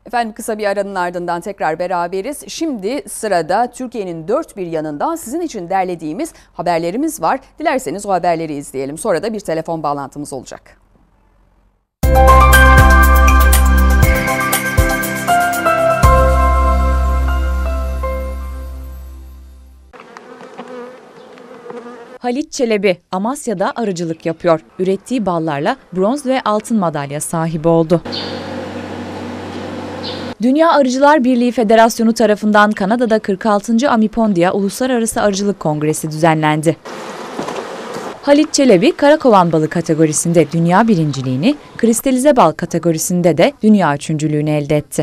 Efendim kısa bir aranın ardından tekrar beraberiz. Şimdi sırada Türkiye'nin dört bir yanından sizin için derlediğimiz haberlerimiz var. Dilerseniz o haberleri izleyelim. Sonra da bir telefon bağlantımız olacak. Halit Çelebi Amasya'da arıcılık yapıyor. Ürettiği ballarla bronz ve altın madalya sahibi oldu. Dünya Arıcılar Birliği Federasyonu tarafından Kanada'da 46. Amipondia Uluslararası Arıcılık Kongresi düzenlendi. Halit Çelebi karakovan balı kategorisinde dünya birinciliğini, kristalize bal kategorisinde de dünya üçüncülüğünü elde etti.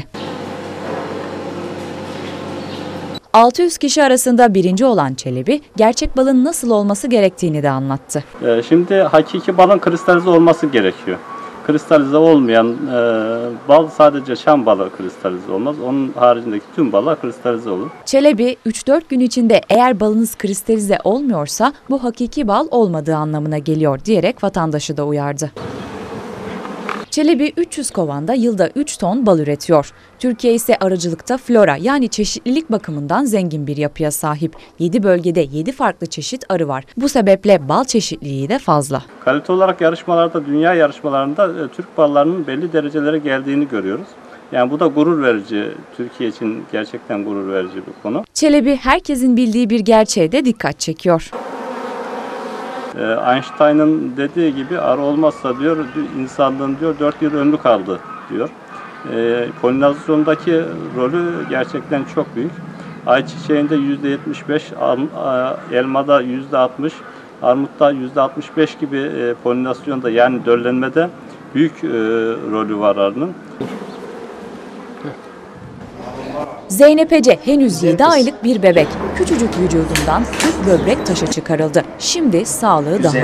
600 kişi arasında birinci olan Çelebi, gerçek balın nasıl olması gerektiğini de anlattı. Şimdi hakiki balın kristalize olması gerekiyor. Kristalize olmayan bal sadece şam balı kristalize olmaz. Onun haricindeki tüm ballar kristalize olur. Çelebi 3-4 gün içinde eğer balınız kristalize olmuyorsa bu hakiki bal olmadığı anlamına geliyor diyerek vatandaşı da uyardı. Çelebi 300 kovanda yılda 3 ton bal üretiyor. Türkiye ise arıcılıkta flora yani çeşitlilik bakımından zengin bir yapıya sahip. 7 bölgede 7 farklı çeşit arı var. Bu sebeple bal çeşitliliği de fazla. Kalite olarak yarışmalarda, dünya yarışmalarında Türk ballarının belli derecelere geldiğini görüyoruz. Yani bu da gurur verici, Türkiye için gerçekten gurur verici bir konu. Çelebi herkesin bildiği bir gerçeğe de dikkat çekiyor. Einstein'ın dediği gibi arı olmazsa diyor insanlığın diyor 4 yıl ömrü kaldı diyor. Polinasyondaki rolü gerçekten çok büyük. Ayçiçeğinde %75, elmada %60, armutta %65 gibi polinasyonda yani döllenmede büyük rolü var arının. Zeynep Ece henüz 7 aylık bir bebek. Küçücük vücudundan 40 böbrek taşı çıkarıldı. Şimdi sağlığı daha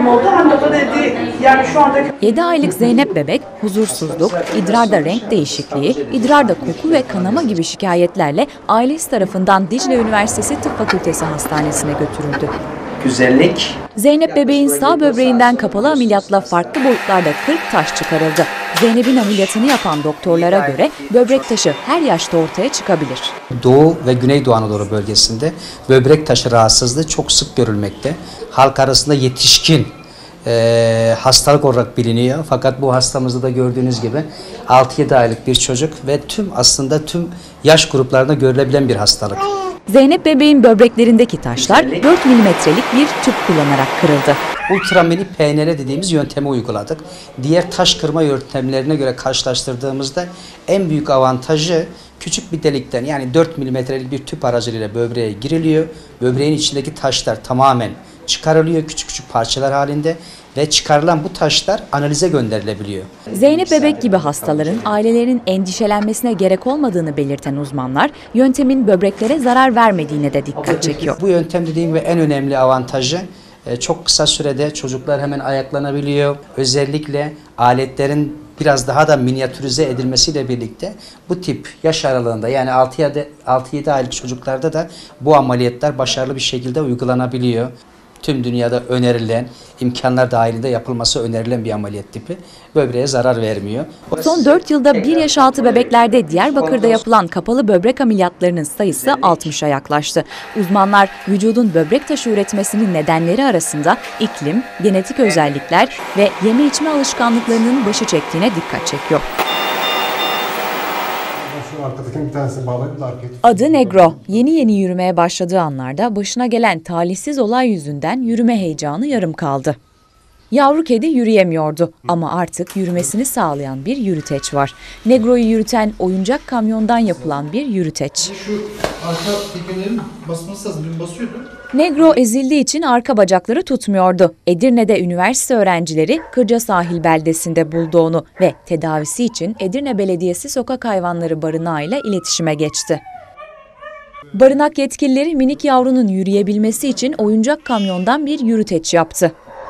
iyi. 7 aylık Zeynep bebek huzursuzluk, idrarda renk değişikliği, idrarda koku ve kanama gibi şikayetlerle ailesi tarafından Dicle Üniversitesi Tıp Fakültesi Hastanesi'ne götürüldü. Güzellik. Zeynep bebeğin sağ böbreğinden kapalı ameliyatla farklı boyutlarda 40 taş çıkarıldı. Zeynep'in ameliyatını yapan doktorlara göre böbrek taşı her yaşta ortaya çıkabilir. Doğu ve Güneydoğu Anadolu bölgesinde böbrek taşı rahatsızlığı çok sık görülmekte. Halk arasında yetişkin hastalık olarak biliniyor. Fakat bu hastamızda da gördüğünüz gibi 6-7 aylık bir çocuk ve aslında tüm yaş gruplarında görülebilen bir hastalık. Zeynep bebeğin böbreklerindeki taşlar 4 milimetrelik bir tüp kullanarak kırıldı. Ultramini PNR dediğimiz yöntemi uyguladık. Diğer taş kırma yöntemlerine göre karşılaştırdığımızda en büyük avantajı küçük bir delikten yani 4 milimetrelik bir tüp aracılığıyla böbreğe giriliyor. Böbreğin içindeki taşlar tamamen çıkarılıyor küçük küçük parçalar halinde ve çıkarılan bu taşlar analize gönderilebiliyor. Zeynep bebek gibi hastaların ailelerinin endişelenmesine gerek olmadığını belirten uzmanlar yöntemin böbreklere zarar vermediğine de dikkat çekiyor. Bu yöntem dediğim ve en önemli avantajı çok kısa sürede çocuklar hemen ayaklanabiliyor. Özellikle aletlerin biraz daha da minyatürize edilmesiyle birlikte bu tip yaş aralığında yani 6-7 aylık çocuklarda da bu ameliyatlar başarılı bir şekilde uygulanabiliyor. Tüm dünyada önerilen, imkanlar dahilinde yapılması önerilen bir ameliyat tipi. Böbreğe zarar vermiyor. Son 4 yılda 1 yaş altı bebeklerde Diyarbakır'da yapılan kapalı böbrek ameliyatlarının sayısı 60'a yaklaştı. Uzmanlar vücudun böbrek taşı üretmesinin nedenleri arasında iklim, genetik özellikler ve yeme içme alışkanlıklarının başı çektiğine dikkat çekiyor. Adı Negro. Yeni yürümeye başladığı anlarda başına gelen talihsiz olay yüzünden yürüme heyecanı yarım kaldı. Yavru kedi yürüyemiyordu ama artık yürümesini sağlayan bir yürüteç var. Negro'yu yürüten oyuncak kamyondan yapılan bir yürüteç. Şu arka tekerlerin basması lazım. Dün basıyordu. Negro ezildiği için arka bacakları tutmuyordu. Edirne'de üniversite öğrencileri Kırca Sahil beldesinde buldu onu ve tedavisi için Edirne Belediyesi Sokak Hayvanları Barınağı ile iletişime geçti. Barınak yetkilileri minik yavrunun yürüyebilmesi için oyuncak kamyondan bir yürüteç yaptı.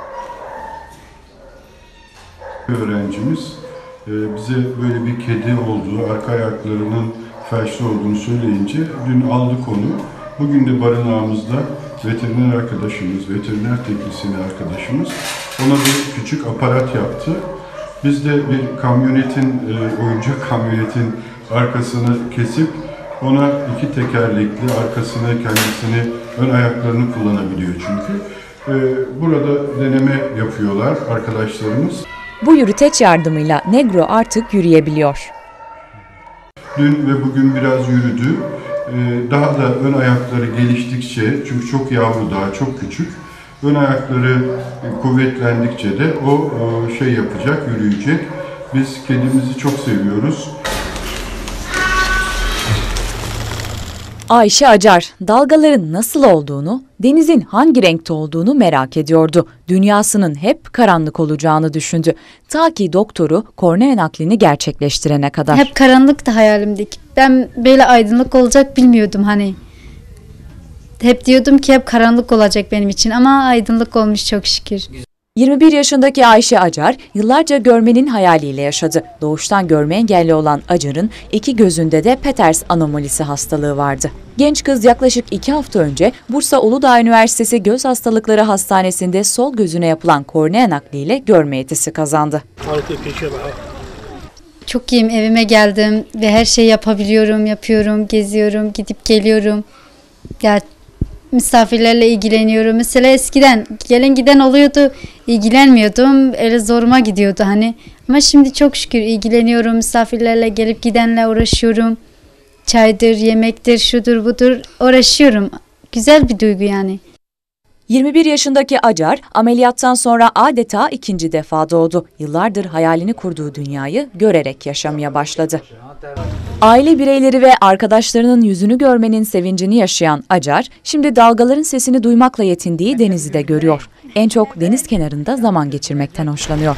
Öğrencimiz bize böyle bir kedi olduğu, arka ayaklarının felçli olduğunu söyleyince dün aldık onu. Bugün de barınağımızda veteriner arkadaşımız, veteriner teknisyeni arkadaşımız ona bir küçük aparat yaptı. Biz de bir kamyonetin, oyuncak kamyonetin arkasını kesip ona iki tekerlekli arkasını, kendisini, ön ayaklarını kullanabiliyor çünkü. Burada deneme yapıyorlar arkadaşlarımız. Bu yürüteç yardımıyla Negro artık yürüyebiliyor. Dün ve bugün biraz yürüdü. Daha da ön ayakları geliştikçe, çünkü çok yavru daha, çok küçük. Ön ayakları kuvvetlendikçe de o yapacak, yürüyecek. Biz kedimizi çok seviyoruz. Ayşe Acar, dalgaların nasıl olduğunu, denizin hangi renkte olduğunu merak ediyordu. Dünyasının hep karanlık olacağını düşündü. Ta ki doktoru kornea naklini gerçekleştirene kadar. Hep karanlıktı hayalimdeki. Ben böyle aydınlık olacak bilmiyordum hani. Hep diyordum ki hep karanlık olacak benim için ama aydınlık olmuş çok şükür. 21 yaşındaki Ayşe Acar yıllarca görmenin hayaliyle yaşadı. Doğuştan görme engelli olan Acar'ın iki gözünde de Peters anomalisi hastalığı vardı. Genç kız yaklaşık 2 hafta önce Bursa Uludağ Üniversitesi Göz Hastalıkları Hastanesi'nde sol gözüne yapılan kornea nakliyle görme yetisi kazandı. Çok iyiyim, evime geldim ve her şeyi yapabiliyorum, yapıyorum, geziyorum, gidip geliyorum. Ya misafirlerle ilgileniyorum. Mesela eskiden gelen giden oluyordu, ilgilenmiyordum. Öyle zoruma gidiyordu hani. Ama şimdi çok şükür ilgileniyorum. Misafirlerle gelip gidenle uğraşıyorum. Çaydır, yemektir, şudur budur uğraşıyorum. Güzel bir duygu yani. 21 yaşındaki Acar ameliyattan sonra adeta ikinci defa doğdu. Yıllardır hayalini kurduğu dünyayı görerek yaşamaya başladı. Aile bireyleri ve arkadaşlarının yüzünü görmenin sevincini yaşayan Acar, şimdi dalgaların sesini duymakla yetindiği denizi de görüyor. En çok deniz kenarında zaman geçirmekten hoşlanıyor.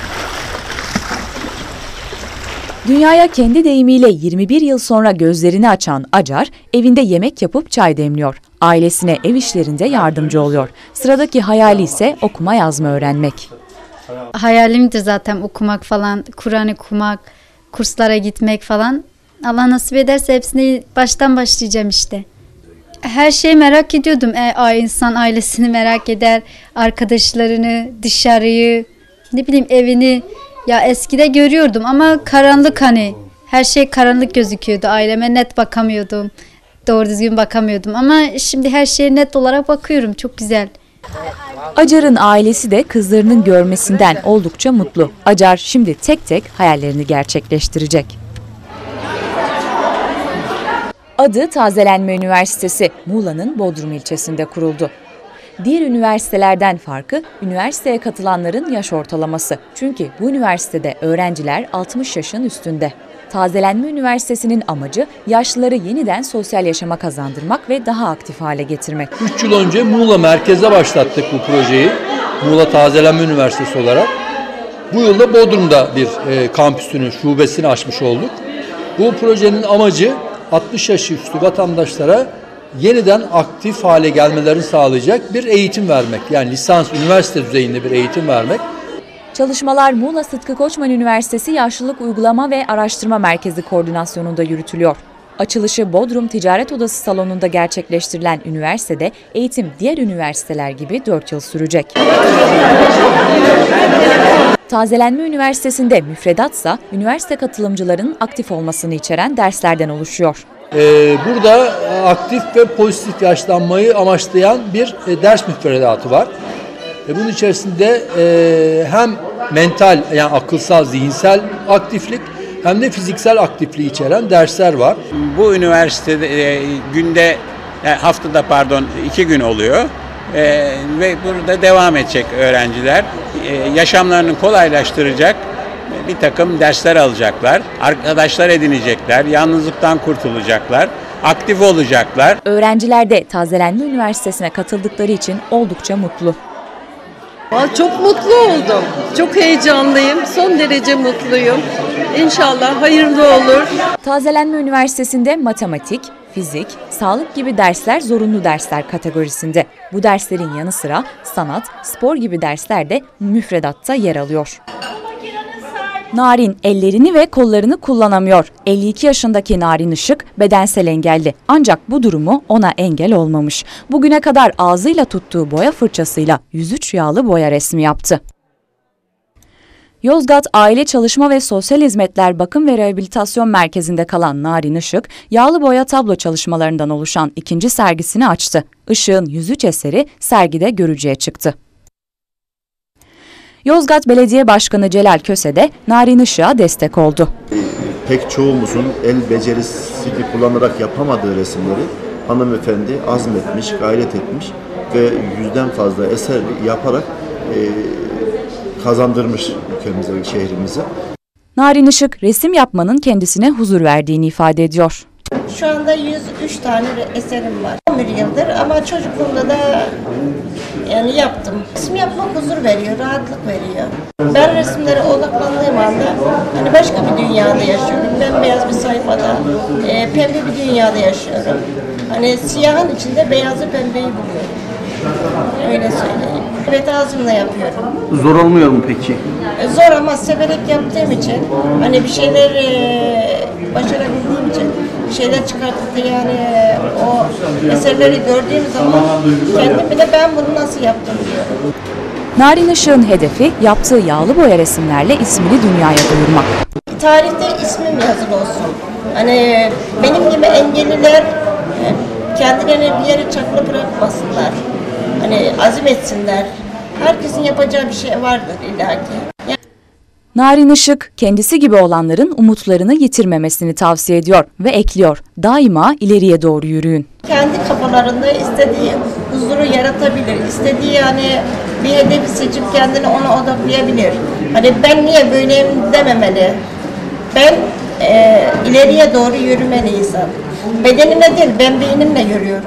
Dünyaya kendi deyimiyle 21 yıl sonra gözlerini açan Acar, evinde yemek yapıp çay demliyor. Ailesine ev işlerinde yardımcı oluyor. Sıradaki hayali ise okuma yazma öğrenmek. Hayalimdir zaten okumak falan, Kur'an okumak, kurslara gitmek falan. Allah nasip ederse hepsini baştan başlayacağım işte. Her şeyi merak ediyordum. İnsan ailesini merak eder, arkadaşlarını, dışarıyı, ne bileyim evini. Ya eskide görüyordum ama karanlık hani. Her şey karanlık gözüküyordu. Aileme net bakamıyordum. Doğru düzgün bakamıyordum ama şimdi her şeye net olarak bakıyorum. Çok güzel. Acar'ın ailesi de kızlarının görmesinden oldukça mutlu. Acar şimdi tek tek hayallerini gerçekleştirecek. Adı Tazelenme Üniversitesi, Muğla'nın Bodrum ilçesinde kuruldu. Diğer üniversitelerden farkı üniversiteye katılanların yaş ortalaması. Çünkü bu üniversitede öğrenciler 60 yaşın üstünde. Tazelenme Üniversitesi'nin amacı yaşlıları yeniden sosyal yaşama kazandırmak ve daha aktif hale getirmek. 3 yıl önce Muğla merkeze başlattık bu projeyi. Muğla Tazelenme Üniversitesi olarak. Bu yılda Bodrum'da bir kampüsünün şubesini açmış olduk. Bu projenin amacı 60 yaş üstü vatandaşlara yeniden aktif hale gelmelerini sağlayacak bir eğitim vermek. Yani lisans, üniversite düzeyinde bir eğitim vermek. Çalışmalar Muğla Sıtkı Koçman Üniversitesi Yaşlılık Uygulama ve Araştırma Merkezi koordinasyonunda yürütülüyor. Açılışı Bodrum Ticaret Odası salonunda gerçekleştirilen üniversitede eğitim diğer üniversiteler gibi 4 yıl sürecek. Tazelenme Üniversitesi'nde müfredatsa üniversite katılımcılarının aktif olmasını içeren derslerden oluşuyor. Burada aktif ve pozitif yaşlanmayı amaçlayan bir ders müfredatı var. Bunun içerisinde hem mental yani akılsal, zihinsel aktiflik hem de fiziksel aktifliği içeren dersler var. Bu üniversitede haftada 2 gün oluyor ve burada devam edecek öğrenciler. Yaşamlarını kolaylaştıracak bir takım dersler alacaklar, arkadaşlar edinecekler, yalnızlıktan kurtulacaklar, aktif olacaklar. Öğrenciler de Tazelenme Üniversitesi'ne katıldıkları için oldukça mutlu. Çok mutlu oldum. Çok heyecanlıyım. Son derece mutluyum. İnşallah hayırlı olur. Tazelenme Üniversitesi'nde matematik, fizik, sağlık gibi dersler zorunlu dersler kategorisinde. Bu derslerin yanı sıra sanat, spor gibi dersler de müfredatta yer alıyor. Narin ellerini ve kollarını kullanamıyor. 52 yaşındaki Narin Işık bedensel engelli. Ancak bu durumu ona engel olmamış. Bugüne kadar ağzıyla tuttuğu boya fırçasıyla 103 yağlı boya resmi yaptı. Yozgat Aile Çalışma ve Sosyal Hizmetler Bakım ve Rehabilitasyon Merkezi'nde kalan Narin Işık, yağlı boya tablo çalışmalarından oluşan ikinci sergisini açtı. Işık'ın 103 eseri sergide görücüye çıktı. Yozgat Belediye Başkanı Celal Köse de Narin Işık'a destek oldu. Pek çoğumuzun el becerisini kullanarak yapamadığı resimleri hanımefendi azmetmiş, gayret etmiş ve 100'den fazla eser yaparak kazandırmış ülkemize, şehrimize. Narin Işık, resim yapmanın kendisine huzur verdiğini ifade ediyor. Şu anda 103 tane eserim var. 11 yıldır ama çocukluğumda da yani yaptım. Resim yapmak huzur veriyor, rahatlık veriyor. Ben resimlere odaklandığım anda hani başka bir dünyada yaşıyorum. Bembeyaz bir sayfada, pembe bir dünyada yaşıyorum. Hani siyahın içinde beyazı pembeyi buluyorum. Öyle söyleyeyim. Evet, ağzımla yapıyorum. Zor olmuyor mu peki? Zor ama severek yaptığım için, hani bir şeyler başarabildiğim için, bir şeyler çıkartıp yani o eserleri gördüğüm zaman kendim bile ben bunu nasıl yaptım diyorum. Narin Işık'ın hedefi yaptığı yağlı boya resimlerle ismini dünyaya duyurmak. Tarihte ismim yazılı olsun. Hani benim gibi engelliler kendilerini bir yere çakılı bırakmasınlar. Hani azim etsinler. Herkesin yapacağı bir şey vardır illaki. Narin Işık, kendisi gibi olanların umutlarını yitirmemesini tavsiye ediyor ve ekliyor, daima ileriye doğru yürüyün. Kendi kafalarında istediği huzuru yaratabilir, istediği hani bir hedefi seçip kendini ona odaklayabilir. Hani ben niye böyleyim dememeli. Ben ileriye doğru yürümeli insan. Bedenimle değil, ben beynimle yürüyorum.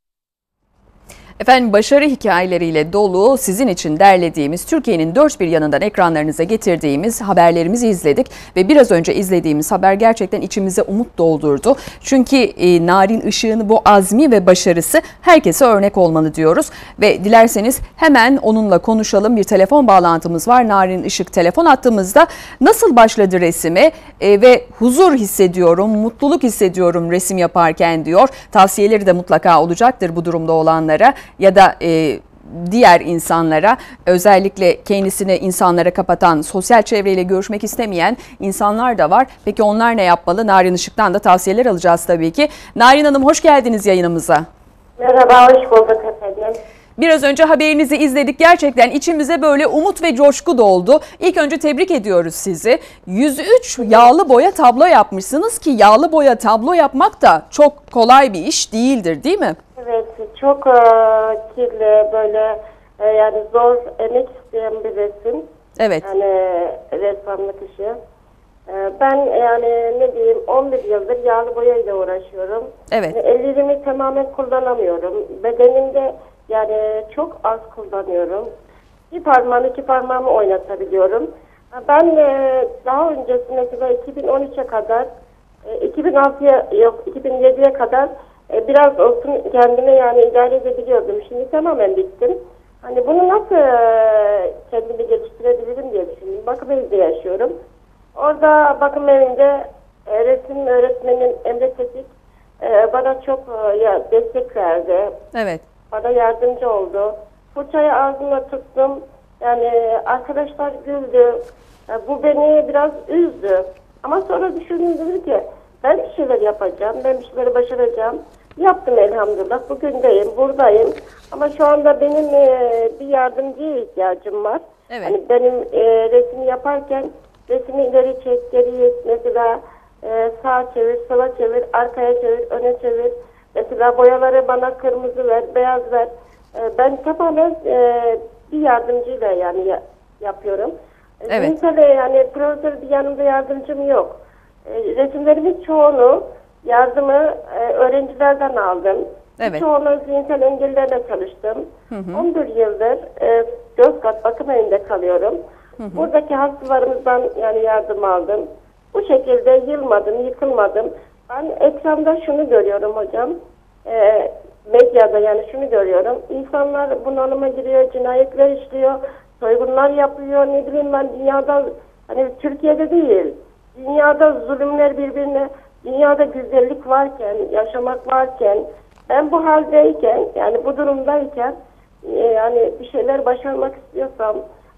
Efendim, başarı hikayeleriyle dolu sizin için derlediğimiz, Türkiye'nin dört bir yanından ekranlarınıza getirdiğimiz haberlerimizi izledik. Ve biraz önce izlediğimiz haber gerçekten içimize umut doldurdu. Çünkü Narin Işık'ın bu azmi ve başarısı herkese örnek olmalı diyoruz. Ve dilerseniz hemen onunla konuşalım. Bir telefon bağlantımız var. Narin Işık telefon attığımızda nasıl başladı resime ve huzur hissediyorum, mutluluk hissediyorum resim yaparken diyor. Tavsiyeleri de mutlaka olacaktır bu durumda olanlara ya da diğer insanlara, özellikle kendisini insanlara kapatan, sosyal çevreyle görüşmek istemeyen insanlar da var. Peki onlar ne yapmalı? Narin Işık'tan da tavsiyeler alacağız tabii ki. Narin Hanım, hoş geldiniz yayınımıza. Merhaba, hoş bulduk efendim. Biraz önce haberinizi izledik. Gerçekten içimize böyle umut ve coşku doldu. İlk önce tebrik ediyoruz sizi. 103 yağlı boya tablo yapmışsınız ki yağlı boya tablo yapmak da çok kolay bir iş değildir, değil mi? Evet, çok kirli, böyle yani zor, emek isteyen bir resim. Evet. Yani ressamlık işi. Ben yani ne diyeyim, 11 yıldır yağlı boyayla uğraşıyorum. Evet. Ellerimi tamamen kullanamıyorum. Bedenimde yani çok az kullanıyorum. Bir parmağımı, iki parmağımı oynatabiliyorum. Ben daha öncesi mesela 2013'e kadar, 2007'ye kadar biraz olsun kendime yani idare edebiliyordum. Şimdi tamamen bittim. Hani bunu nasıl kendimi geliştirebilirim diye düşündüm. Bakım evinde yaşıyorum. Orada bakım evinde resim öğretmenim Emre Tetik bana çok destek verdi. Evet. Bana yardımcı oldu. Fırçayı ağzıma tuttum. Yani arkadaşlar güldü. Bu beni biraz üzdü. Ama sonra düşündüm, dedim ki ben bir şeyler yapacağım. Ben bir şeyleri başaracağım. Yaptım elhamdülillah. Bugündeyim, buradayım. Ama şu anda benim bir yardımcıya ihtiyacım var. Evet. Hani benim resmi yaparken resmi ileri çek, geriye mesela sağa çevir, sola çevir, arkaya çevir, öne çevir. Mesela boyaları bana kırmızı ver, beyaz ver. Ben tamamen bir yardımcıyla yani yapıyorum. Evet. Mesela yani profesör bir yanımda yardımcım yok. Resimlerimin çoğunu yardımı öğrencilerden aldım. Evet. Çoğunu zihinsel engellilerle çalıştım. 11 yıldır Yozgat bakım evinde kalıyorum. Buradaki hastalarımızdan yani yardım aldım. Bu şekilde yılmadım, yıkılmadım. Ben ekranda şunu görüyorum hocam. Medyada yani şunu görüyorum. İnsanlar bunalıma giriyor, cinayetler işliyor, soygunlar yapıyor. Ne bileyim ben, dünyada, hani Türkiye'de değil, dünyada zulümler birbirine, dünyada güzellik varken, yaşamak varken, ben bu haldeyken, yani bu durumdayken yani bir şeyler başarmak istiyorsam,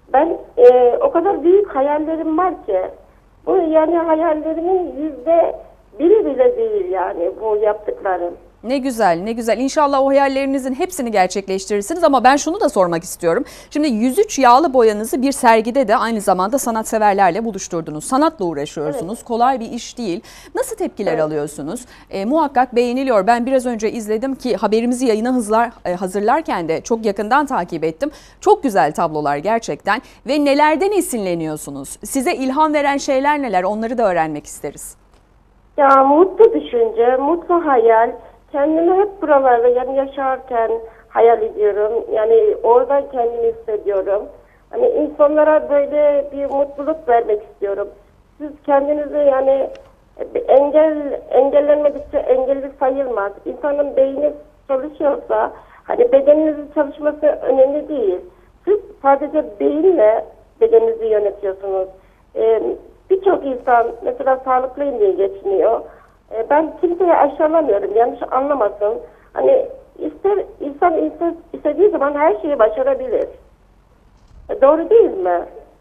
Ben o kadar büyük hayallerim var ki. Bu yani hayallerimin %1'i bile değil yani bu yaptıklarım. Ne güzel, ne güzel. İnşallah o hayallerinizin hepsini gerçekleştirirsiniz ama ben şunu da sormak istiyorum. Şimdi 103 yağlı boyanızı bir sergide de aynı zamanda sanatseverlerle buluşturdunuz. Sanatla uğraşıyorsunuz. Evet. Kolay bir iş değil. Nasıl tepkiler alıyorsunuz? Muhakkak beğeniliyor. Ben biraz önce izledim ki haberimizi yayına hazırlarken de çok yakından takip ettim. Çok güzel tablolar gerçekten ve nelerden esinleniyorsunuz? Size ilham veren şeyler neler? Onları da öğrenmek isteriz. Ya mutlu düşünce, mutlu hayal. Kendimi hep buralarda yani yaşarken hayal ediyorum. Yani orada kendimi hissediyorum. Hani insanlara böyle bir mutluluk vermek istiyorum. Siz kendinizi yani engellenmedikçe engelli sayılmaz. İnsanın beyni çalışıyorsa hani bedeninizin çalışması önemli değil. Siz sadece beyinle bedeninizi yönetiyorsunuz. Birçok insan mesela sağlıklıyım diye geçiniyor. Ben kimseyi aşağılamıyorum, yanlış anlamasın. Hani insan istediği zaman her şeyi başarabilir. Doğru değil mi?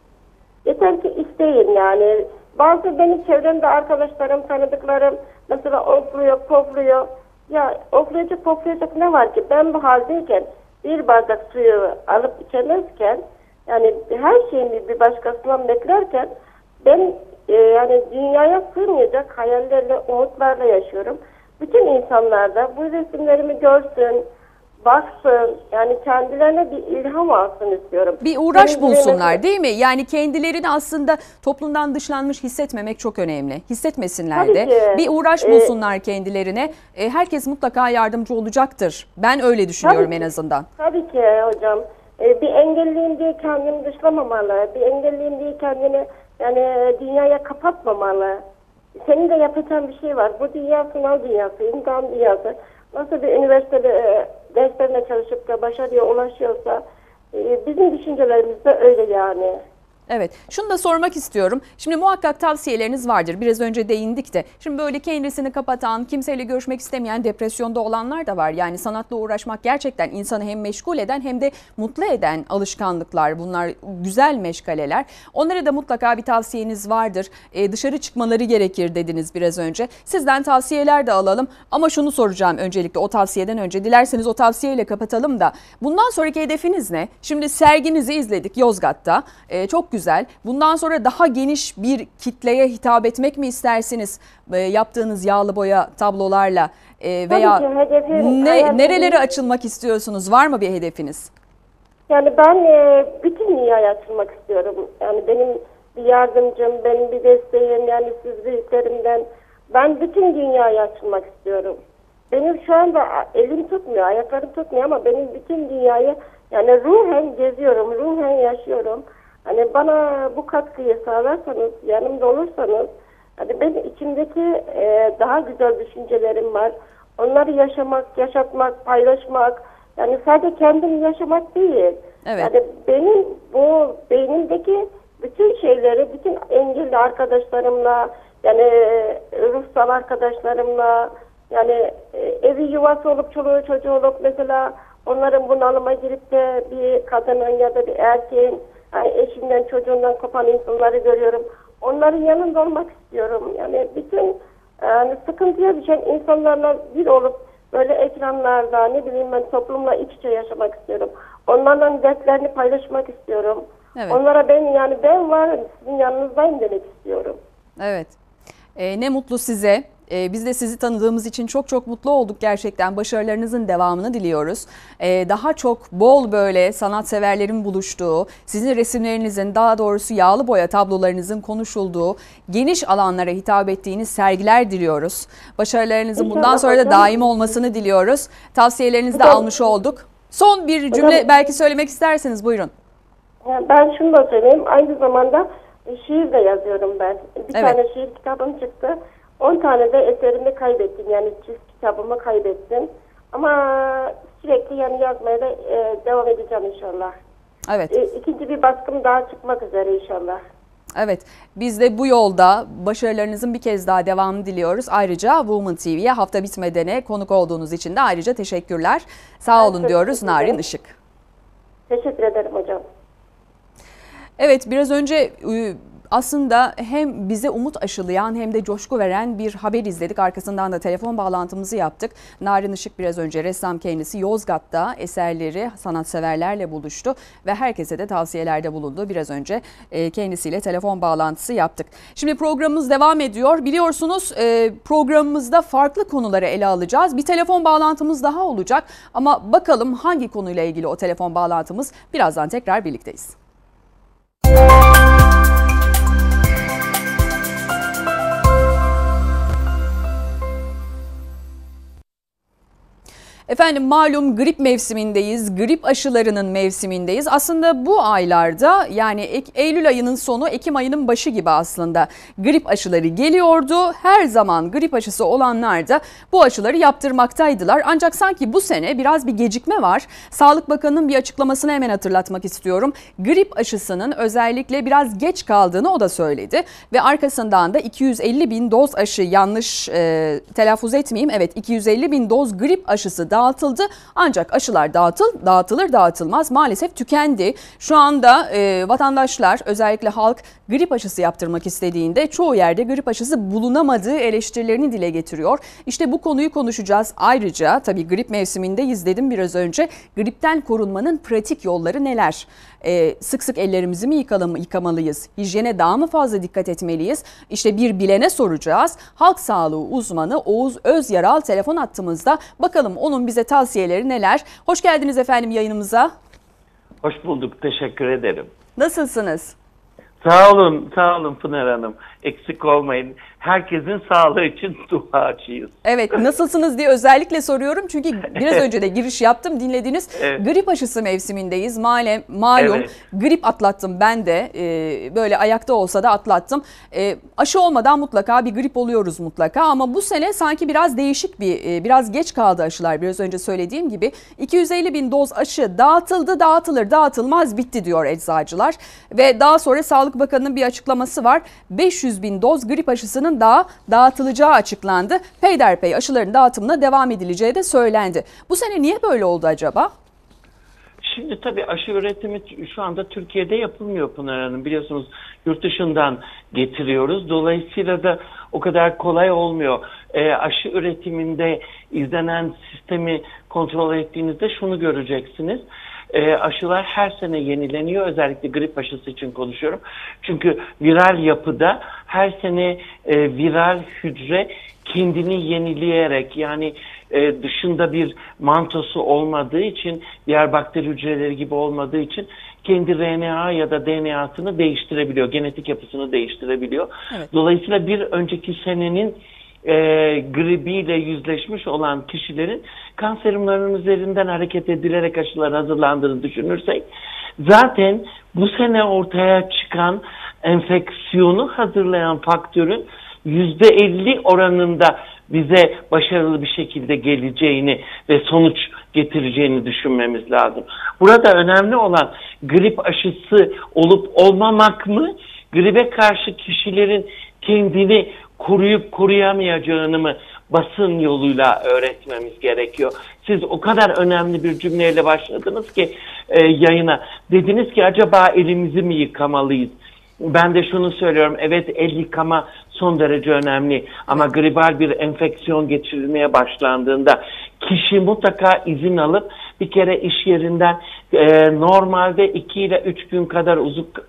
Yeter ki isteyin yani. Bazı benim çevremde arkadaşlarım, tanıdıklarım mesela ofluyor, pofluyor. Ya oflayacak, poflayacak ne var ki? Ben bu haldeyken bir bardak suyu alıp içemezken yani her şeyimi bir başkasından beklerken ben yani dünyaya sığmayacak hayallerle, umutlarla yaşıyorum. Bütün insanlar da bu resimlerimi görsün, baksın, yani kendilerine bir ilham alsın istiyorum. Bir uğraş bulsunlar değil mi? Yani kendilerini aslında toplumdan dışlanmış hissetmemek çok önemli. Hissetmesinler de. Bir uğraş bulsunlar kendilerine. Herkes mutlaka yardımcı olacaktır. Ben öyle düşünüyorum en azından. Tabii ki hocam. Bir engelliyim diye kendini dışlamamalı. Bir engelliyim diye kendini yani dünyaya kapatmamalı. Senin de yapacağın bir şey var. Bu dünya sınav dünyası, imtihan dünyası. Nasıl bir üniversitede derslerine çalışıp da başarıya ulaşıyorsa bizim düşüncelerimiz de öyle yani. Evet, şunu da sormak istiyorum. Şimdi muhakkak tavsiyeleriniz vardır. Biraz önce değindik de. Şimdi böyle kendisini kapatan, kimseyle görüşmek istemeyen, depresyonda olanlar da var. Yani sanatla uğraşmak gerçekten insanı hem meşgul eden hem de mutlu eden alışkanlıklar. Bunlar güzel meşgaleler. Onlara da mutlaka bir tavsiyeniz vardır. Dışarı çıkmaları gerekir dediniz biraz önce. Sizden tavsiyeler de alalım. Ama şunu soracağım öncelikle o tavsiyeden önce. Dilerseniz o tavsiyeyle kapatalım da. Bundan sonraki hedefiniz ne? Şimdi serginizi izledik Yozgat'ta. Çok güzel. Bundan sonra daha geniş bir kitleye hitap etmek mi istersiniz yaptığınız yağlı boya tablolarla veya nerelere açılmak istiyorsunuz? Var mı bir hedefiniz? Yani ben bütün dünyaya açılmak istiyorum. Yani benim bir yardımcım, benim bir desteğim, yani siz büyüklerimden ben bütün dünyaya açılmak istiyorum. Benim şu anda elim tutmuyor, ayaklarım tutmuyor ama benim bütün dünyayı yani ruhen geziyorum, ruhen yaşıyorum. Hani bana bu katkıyı sağlarsanız, yanımda olursanız, hani benim içimdeki daha güzel düşüncelerim var. Onları yaşamak, yaşatmak, paylaşmak, yani sadece kendimi yaşamak değil. Evet. Yani benim bu beynimdeki bütün şeyleri, bütün engelli arkadaşlarımla, yani ruhsal arkadaşlarımla, yani evi yuvası olup çoluğu çocuğu olup mesela onların bunalıma girip de bir kadının ya da bir erkeğin yani eşinden çocuğundan kopan insanları görüyorum. Onların yanında olmak istiyorum. Yani bütün yani sıkıntıya düşen insanlarla bir olup böyle ekranlarda ne bileyim ben toplumla iç içe yaşamak istiyorum. Onlarla dertlerini paylaşmak istiyorum. Evet. Onlara ben varım, sizin yanınızdayım demek istiyorum. Evet. Ne mutlu size. Biz de sizi tanıdığımız için çok çok mutlu olduk gerçekten. Başarılarınızın devamını diliyoruz. Daha çok bol böyle sanatseverlerin buluştuğu, sizin resimlerinizin daha doğrusu yağlı boya tablolarınızın konuşulduğu, geniş alanlara hitap ettiğiniz sergiler diliyoruz. Başarılarınızın bundan sonra da daim olmasını diliyoruz. Tavsiyelerinizi de almış olduk. Son bir cümle belki söylemek isterseniz buyurun. Ben şunu da söyleyeyim. Aynı zamanda şiir de yazıyorum ben. Bir tane şiir kitabım çıktı. 10 tane de eserimi kaybettim. Yani çiz kitabımı kaybettim. Ama sürekli yani yazmaya da devam edeceğim inşallah. Evet. İkinci bir baskım daha çıkmak üzere inşallah. Evet, biz de bu yolda başarılarınızın bir kez daha devamını diliyoruz. Ayrıca Woman TV'ye hafta bitmedene konuk olduğunuz için de ayrıca teşekkürler. Sağ olun diyoruz Narin Işık. Teşekkür ederim hocam. Evet, biraz önce aslında hem bize umut aşılayan hem de coşku veren bir haber izledik. Arkasından da telefon bağlantımızı yaptık. Narin Işık biraz önce, ressam kendisi, Yozgat'ta eserleri sanatseverlerle buluştu ve herkese de tavsiyelerde bulundu. Biraz önce kendisiyle telefon bağlantısı yaptık. Şimdi programımız devam ediyor. Biliyorsunuz programımızda farklı konuları ele alacağız. Bir telefon bağlantımız daha olacak ama bakalım hangi konuyla ilgili o telefon bağlantımız, birazdan tekrar birlikteyiz. Efendim, malum grip mevsimindeyiz, grip aşılarının mevsimindeyiz. Aslında bu aylarda, yani Eylül ayının sonu, Ekim ayının başı gibi aslında grip aşıları geliyordu. Her zaman grip aşısı olanlar da bu aşıları yaptırmaktaydılar. Ancak sanki bu sene biraz bir gecikme var. Sağlık Bakanı'nın bir açıklamasını hemen hatırlatmak istiyorum. Grip aşısının özellikle biraz geç kaldığını o da söyledi. Ve arkasından da 250 bin doz aşı, yanlış telaffuz etmeyeyim, evet 250 bin doz grip aşısı dağıtıldı. Ancak aşılar dağıtılır dağıtılmaz maalesef tükendi. Şu anda vatandaşlar, özellikle halk grip aşısı yaptırmak istediğinde çoğu yerde grip aşısı bulunamadığı eleştirilerini dile getiriyor. İşte bu konuyu konuşacağız. Ayrıca tabii grip mevsimindeyiz dedim biraz önce. Gripten korunmanın pratik yolları neler? Sık sık ellerimizi mi yıkamalıyız? Hijyene daha mı fazla dikkat etmeliyiz? İşte bir bilene soracağız. Halk sağlığı uzmanı Oğuz Özyaral telefon hattımızda. Bakalım onun bize tavsiyeleri neler? Hoş geldiniz efendim yayınımıza. Hoş bulduk, teşekkür ederim. Nasılsınız? Sağ olun Pınar Hanım. Eksik olmayın. Herkesin sağlığı için duacıyız. Evet, nasılsınız diye özellikle soruyorum çünkü biraz önce de giriş yaptım, dinlediniz. Evet. Grip aşısı mevsimindeyiz. Malum evet. Grip atlattım ben de, böyle ayakta olsa da atlattım. Aşı olmadan mutlaka bir grip oluyoruz mutlaka ama bu sene sanki biraz değişik biraz geç kaldı aşılar. Biraz önce söylediğim gibi 250 bin doz aşı dağıtıldı, dağıtılır dağıtılmaz bitti diyor eczacılar. Ve daha sonra Sağlık Bakanı'nın bir açıklaması var. 500 bin doz grip aşısının daha dağıtılacağı açıklandı. Peyderpey aşıların dağıtımına devam edileceği de söylendi. Bu sene niye böyle oldu acaba? Şimdi tabii aşı üretimi şu anda Türkiye'de yapılmıyor Pınar Hanım. Biliyorsunuz yurt dışından getiriyoruz. Dolayısıyla da o kadar kolay olmuyor. Aşı üretiminde izlenen sistemi kontrol ettiğinizde şunu göreceksiniz. Aşılar her sene yenileniyor. Özellikle grip aşısı için konuşuyorum. Çünkü viral yapıda her sene viral hücre kendini yenileyerek, yani dışında bir mantosu olmadığı için, diğer bakteri hücreleri gibi olmadığı için kendi RNA ya da DNA'sını değiştirebiliyor. Genetik yapısını değiştirebiliyor. Evet. Dolayısıyla bir önceki senenin gribiyle yüzleşmiş olan kişilerin kan serumlarının üzerinden hareket edilerek aşılar hazırlandığını düşünürsek, zaten bu sene ortaya çıkan enfeksiyonu hazırlayan faktörün %50 oranında bize başarılı bir şekilde geleceğini ve sonuç getireceğini düşünmemiz lazım. Burada önemli olan grip aşısı olup olmamak mı, gribe karşı kişilerin kendini koruyup koruyamayacağını mı basın yoluyla öğretmemiz gerekiyor. Siz o kadar önemli bir cümleyle başladınız ki yayına. Dediniz ki acaba elimizi mi yıkamalıyız? Ben de şunu söylüyorum. Evet, el yıkama son derece önemli. Ama gribal bir enfeksiyon geçirilmeye başlandığında kişi mutlaka izin alıp bir kere iş yerinden normalde 2 ile 3 gün kadar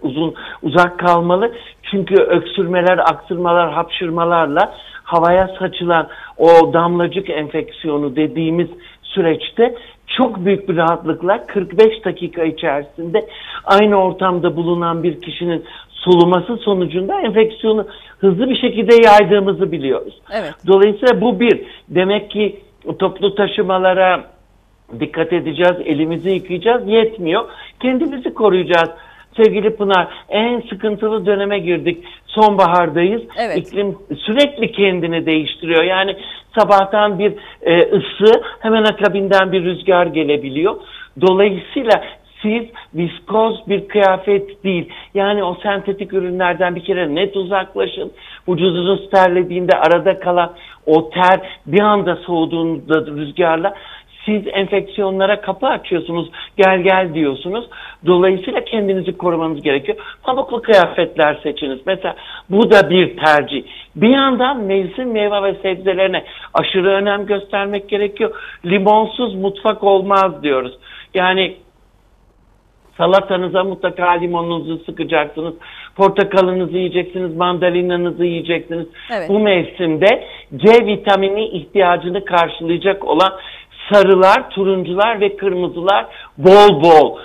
uzak kalmalı. Çünkü öksürmeler, aksırmalar, hapşırmalarla havaya saçılan o damlacık enfeksiyonu dediğimiz süreçte çok büyük bir rahatlıkla 45 dakika içerisinde aynı ortamda bulunan bir kişinin soluması sonucunda enfeksiyonu hızlı bir şekilde yaydığımızı biliyoruz. Evet. Dolayısıyla bu bir. Demek ki toplu taşımalara dikkat edeceğiz, elimizi yıkayacağız, yetmiyor. Kendimizi koruyacağız. Sevgili Pınar, en sıkıntılı döneme girdik. Sonbahardayız. Evet. İklim sürekli kendini değiştiriyor. Yani sabahtan bir ısı, hemen akabinden bir rüzgar gelebiliyor. Dolayısıyla siz viskoz bir kıyafet değil, yani o sentetik ürünlerden bir kere net uzaklaşın. Vücudunuz terlediğinde arada kalan o ter bir anda soğuduğunda rüzgarla siz enfeksiyonlara kapı açıyorsunuz, gel gel diyorsunuz. Dolayısıyla kendinizi korumanız gerekiyor. Pamuklu kıyafetler seçiniz. Mesela bu da bir tercih. Bir yandan mevsim meyve ve sebzelerine aşırı önem göstermek gerekiyor. Limonsuz mutfak olmaz diyoruz. Yani salatanıza mutlaka limonunuzu sıkacaksınız. Portakalınızı yiyeceksiniz, mandalinanızı yiyeceksiniz. Evet. Bu mevsimde C vitamini ihtiyacını karşılayacak olan sarılar, turuncular ve kırmızılar bol bol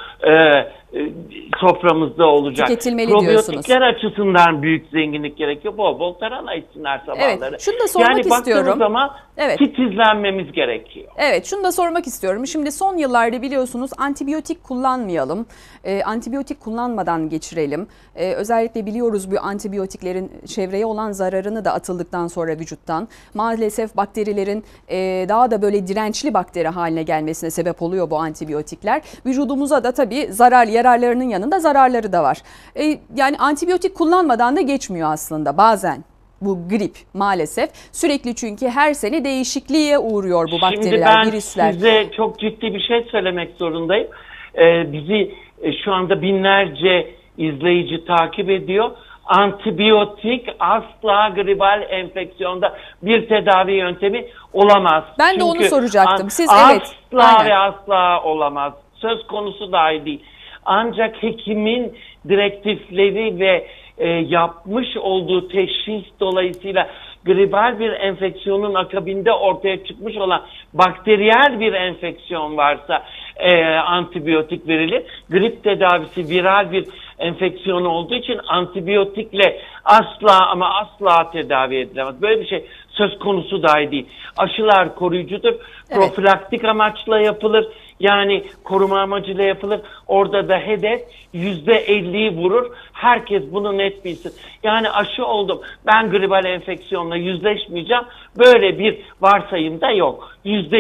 soframızda olacak. Tüketilmeli diyorsunuz. Probiyotikler açısından büyük zenginlik gerekiyor. Bol bol tarhana içsinler sabahları. Evet, şunu da sormak istiyorum. Yani baktığımız zaman evet, titizlenmemiz gerekiyor. Evet, şunu da sormak istiyorum. Şimdi son yıllarda biliyorsunuz antibiyotik kullanmayalım. Antibiyotik kullanmadan geçirelim. Özellikle biliyoruz bu antibiyotiklerin çevreye olan zararını da atıldıktan sonra vücuttan. Maalesef bakterilerin daha da böyle dirençli bakteri haline gelmesine sebep oluyor bu antibiyotikler. Vücudumuza da tabii yararlarının yanında zararları da var. Yani antibiyotik kullanmadan da geçmiyor aslında bazen. Bu grip maalesef sürekli, çünkü her sene değişikliğe uğruyor bu bakteriler, virüsler. Şimdi ben size çok ciddi bir şey söylemek zorundayım. Bizi şu anda binlerce izleyici takip ediyor. Antibiyotik asla gribal enfeksiyonda bir tedavi yöntemi olamaz. Ben de onu soracaktım. Siz asla ve asla olamaz. Söz konusu dahi değil. Ancak hekimin direktifleri ve yapmış olduğu teşhis dolayısıyla gribal bir enfeksiyonun akabinde ortaya çıkmış olan bakteriyel bir enfeksiyon varsa antibiyotik verilir. Grip tedavisi viral bir enfeksiyon olduğu için antibiyotikle asla ama asla tedavi edilemez. Böyle bir şey söz konusu dahi değil. Aşılar koruyucudur. Profilaktik amaçla yapılır. Yani koruma amacıyla yapılır. Orada da hedef %50'yi vurur. Herkes bunu net bilsin. Yani aşı oldum, ben gribal enfeksiyonla yüzleşmeyeceğim. Böyle bir varsayım da yok.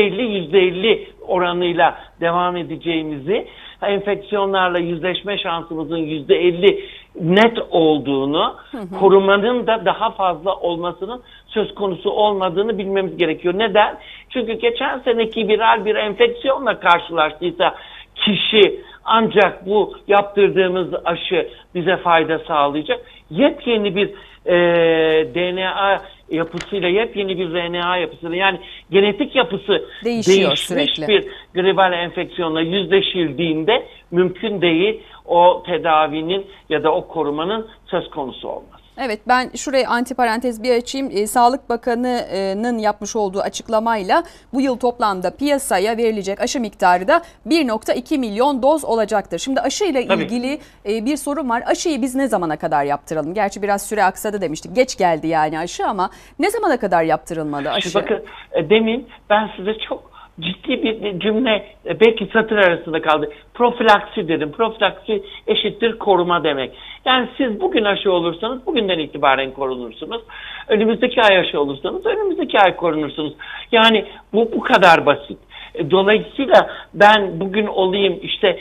%50 oranıyla devam edeceğimizi, enfeksiyonlarla yüzleşme şansımızın %50 net olduğunu, korumanın da daha fazla olmasının söz konusu olmadığını bilmemiz gerekiyor. Neden? Çünkü geçen seneki viral bir enfeksiyonla karşılaştıysa kişi, ancak bu yaptırdığımız aşı bize fayda sağlayacak. Yepyeni bir DNA yapısıyla, yepyeni bir RNA yapısıyla, yani genetik yapısı değişmiş sürekli bir gribal enfeksiyonla yüzleşildiğinde mümkün değil o tedavinin ya da o korumanın söz konusu olmaz. Evet, ben şuraya antiparantez bir açayım. Sağlık Bakanı'nın yapmış olduğu açıklamayla bu yıl toplamda piyasaya verilecek aşı miktarı da 1,2 milyon doz olacaktır. Şimdi aşıyla ilgili bir sorun var. Aşıyı biz ne zamana kadar yaptıralım? Gerçi biraz süre aksadı demiştik. Geç geldi yani aşı, ama ne zamana kadar yaptırılmalı aşı? Şimdi bakın, demin ben size çok ciddi bir cümle, belki satır arasında kaldı. Profilaksi dedim. Profilaksi eşittir koruma demek. Yani siz bugün aşı olursanız bugünden itibaren korunursunuz. Önümüzdeki ay aşı olursanız önümüzdeki ay korunursunuz. Yani bu kadar basit. Dolayısıyla ben bugün olayım, işte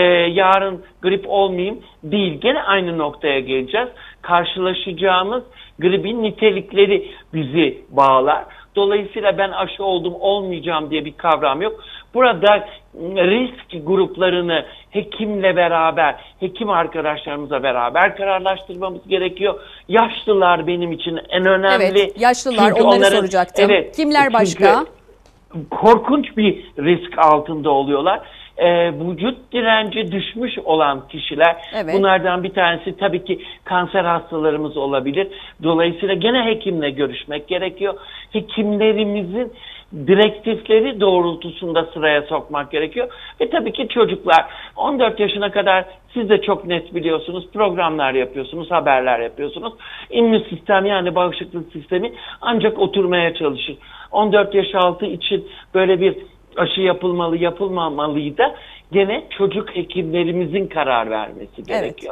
yarın grip olmayayım değil. Gene aynı noktaya geleceğiz. Karşılaşacağımız gripin nitelikleri bizi bağlar. Dolayısıyla ben aşı oldum, olmayacağım diye bir kavram yok. Burada risk gruplarını hekimle beraber, hekim arkadaşlarımıza beraber kararlaştırmamız gerekiyor. Yaşlılar benim için en önemli. Evet, yaşlılar, çünkü onları soracaktım. Evet, kimler başka? Korkunç bir risk altında oluyorlar. Vücut direnci düşmüş olan kişiler, bunlardan bir tanesi tabii ki kanser hastalarımız olabilir. Dolayısıyla gene hekimle görüşmek gerekiyor. Hekimlerimizin direktifleri doğrultusunda sıraya sokmak gerekiyor. Ve tabii ki çocuklar 14 yaşına kadar, siz de çok net biliyorsunuz, programlar yapıyorsunuz, haberler yapıyorsunuz. İmmün sistem, yani bağışıklık sistemi ancak oturmaya çalışır. 14 yaş altı için böyle bir aşı yapılmalı, yapılmamalıydı. Gene çocuk hekimlerimizin karar vermesi gerekiyor.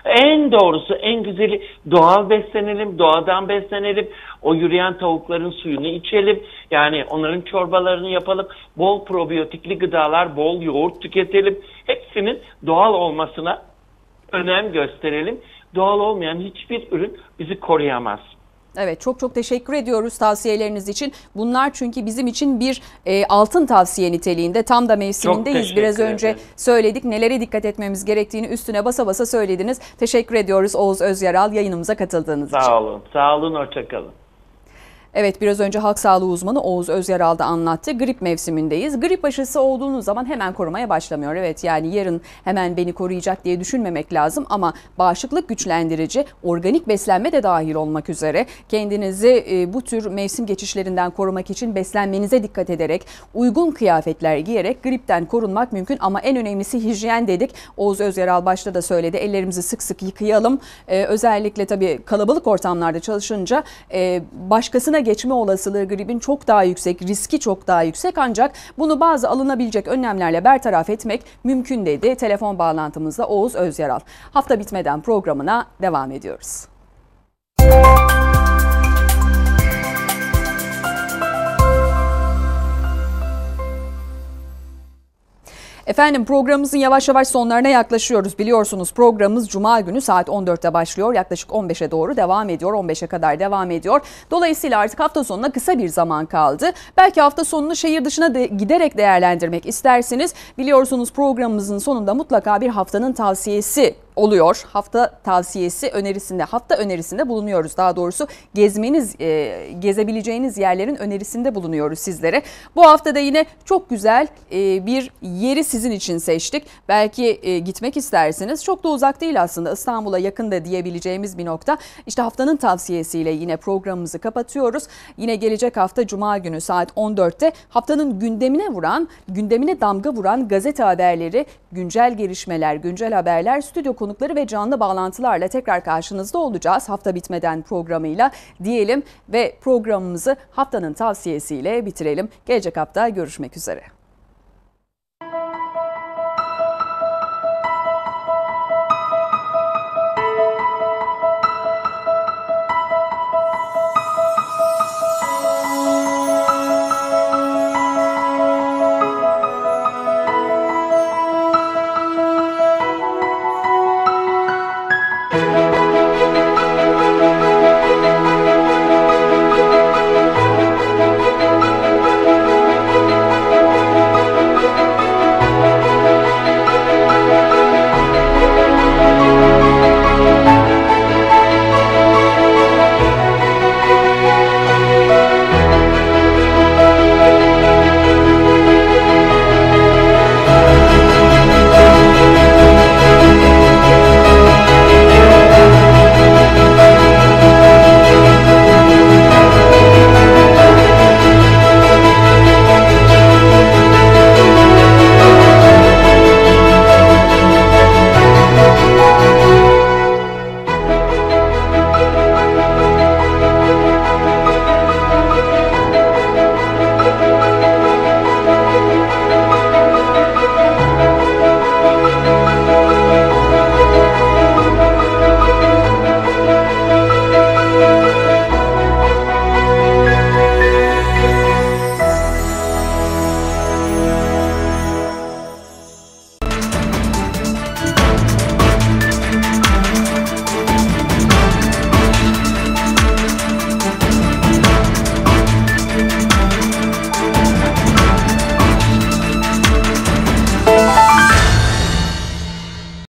En doğrusu, en güzeli doğal beslenelim, doğadan beslenelim. O yürüyen tavukların suyunu içelim. Yani onların çorbalarını yapalım. Bol probiyotikli gıdalar, bol yoğurt tüketelim. Hepsinin doğal olmasına önem gösterelim. Doğal olmayan hiçbir ürün bizi koruyamaz. Evet, çok çok teşekkür ediyoruz tavsiyeleriniz için. Bunlar çünkü bizim için bir altın tavsiye niteliğinde, tam da mevsimindeyiz. Biraz önce söyledik, nelere dikkat etmemiz gerektiğini üstüne basa basa söylediniz. Teşekkür ediyoruz Oğuz Özyaral yayınımıza katıldığınız için. Sağ olun, sağ olun, hoşçakalın. Evet, biraz önce halk sağlığı uzmanı Oğuz Özyaral da anlattı. Grip mevsimindeyiz. Grip aşısı olduğunuz zaman hemen korumaya başlamıyor. Evet, yani yarın hemen beni koruyacak diye düşünmemek lazım ama bağışıklık güçlendirici, organik beslenme de dahil olmak üzere kendinizi bu tür mevsim geçişlerinden korumak için beslenmenize dikkat ederek, uygun kıyafetler giyerek gripten korunmak mümkün ama en önemlisi hijyen dedik. Oğuz Özyaral başta da söyledi. Ellerimizi sık sık yıkayalım. Özellikle tabii kalabalık ortamlarda çalışınca başkasına geçme olasılığı gripin çok daha yüksek, riski çok daha yüksek, ancak bunu bazı alınabilecek önlemlerle bertaraf etmek mümkün dedi. Telefon bağlantımızda Oğuz Özyaral. Hafta bitmeden programına devam ediyoruz. Efendim, programımızın yavaş yavaş sonlarına yaklaşıyoruz. Biliyorsunuz programımız Cuma günü saat 14'te başlıyor. Yaklaşık 15'e doğru devam ediyor. 15'e kadar devam ediyor. Dolayısıyla artık hafta sonuna kısa bir zaman kaldı. Belki hafta sonunu şehir dışına giderek değerlendirmek istersiniz. Biliyorsunuz programımızın sonunda mutlaka bir haftanın tavsiyesi oluyor. Hafta tavsiyesi önerisinde, hafta önerisinde bulunuyoruz. Daha doğrusu gezebileceğiniz yerlerin önerisinde bulunuyoruz sizlere. Bu hafta da yine çok güzel bir yeri sizin için seçtik. Belki gitmek istersiniz. Çok da uzak değil aslında. İstanbul'a yakın da diyebileceğimiz bir nokta. İşte haftanın tavsiyesiyle yine programımızı kapatıyoruz. Yine gelecek hafta Cuma günü saat 14'te haftanın gündemine damga vuran gazete haberleri, güncel gelişmeler, güncel haberler, stüdyo konukları ve canlı bağlantılarla tekrar karşınızda olacağız. Hafta bitmeden programıyla diyelim ve programımızı haftanın tavsiyesiyle bitirelim. Gelecek hafta görüşmek üzere.